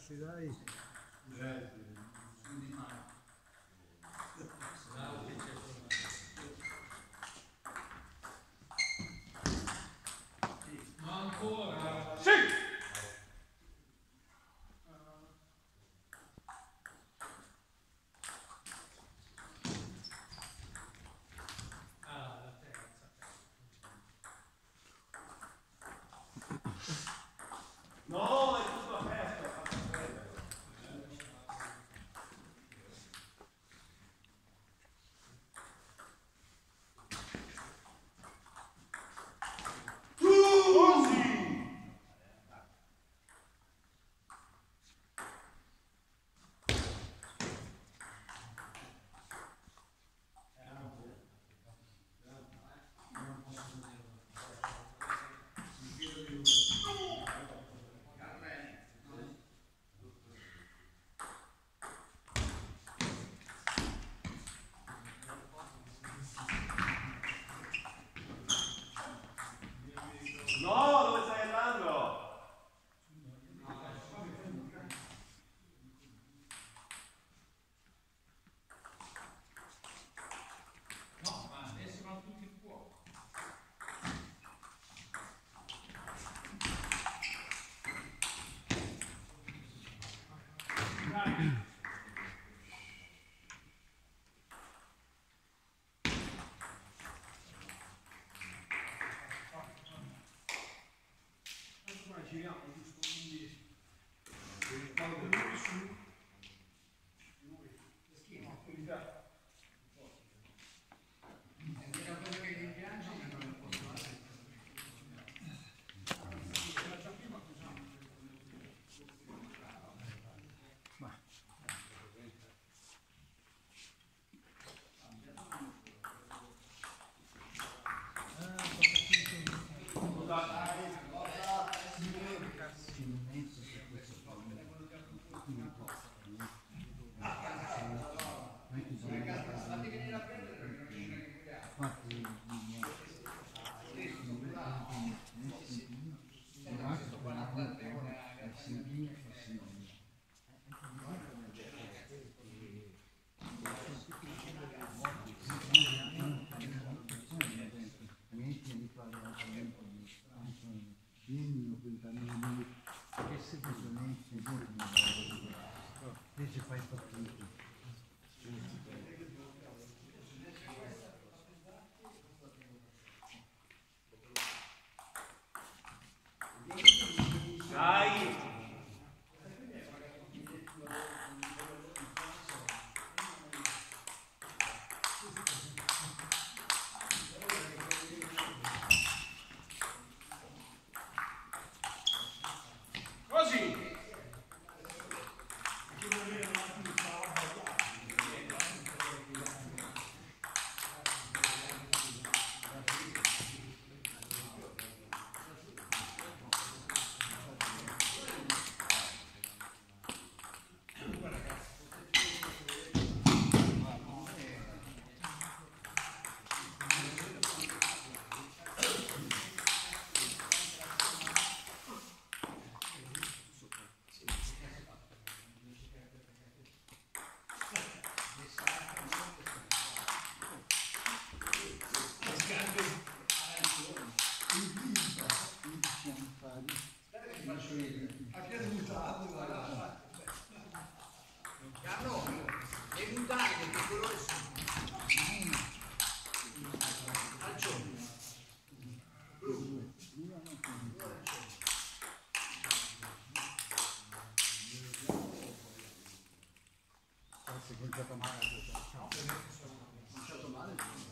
ragazzi, dai. Ma ancora? Sì! Ah, la terza. No, è tutto aperto. No, dove stai andando? No, ma adesso vanno tutti in fuoco. Giriamo giusto, quindi quando lui su lui, le schiena, quelli da Dai! Così! Carlo, le mutande che colore sono? Arancione. Blu. si è cominciato male.